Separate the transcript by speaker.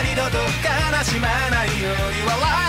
Speaker 1: 二度と悲しまないように笑